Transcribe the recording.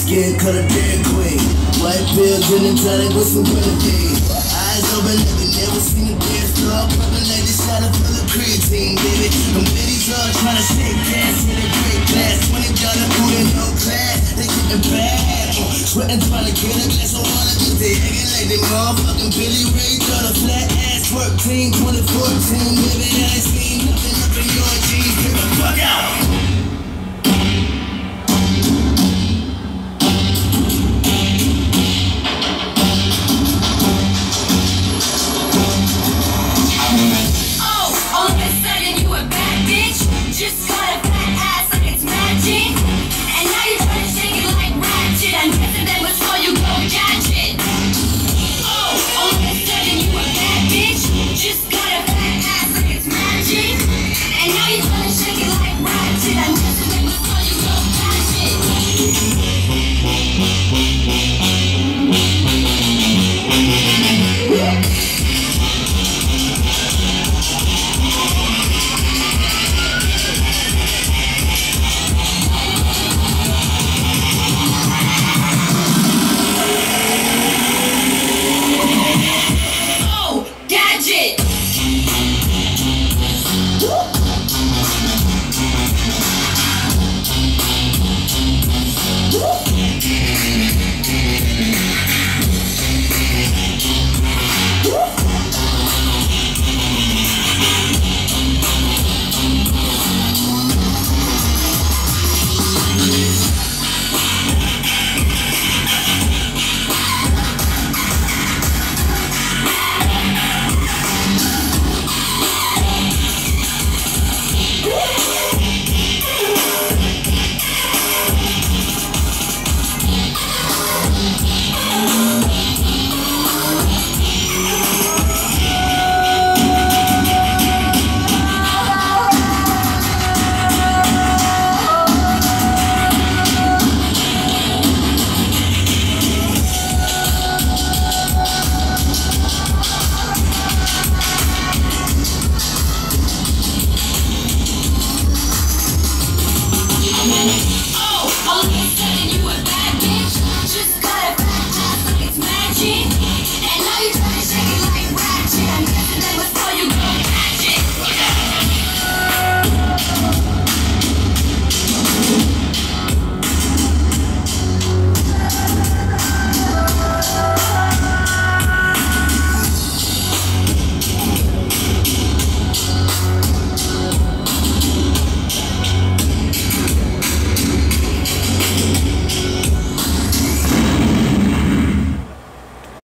skin color Dairy Queen. White pill, gin and tonic with some grenadine. Eyes open like we never seen a dance floor. Poppin' like this shot of full of creatine, baby. I'm Betty Draw tryna shake gas in a great class. $20 food in no class, they getting bad. Sweating tryna get a glass of water, cause they acting like they motherfucking Billy Ray. Got a flat ass work team, 2014, baby. I ain't seen nothing up in your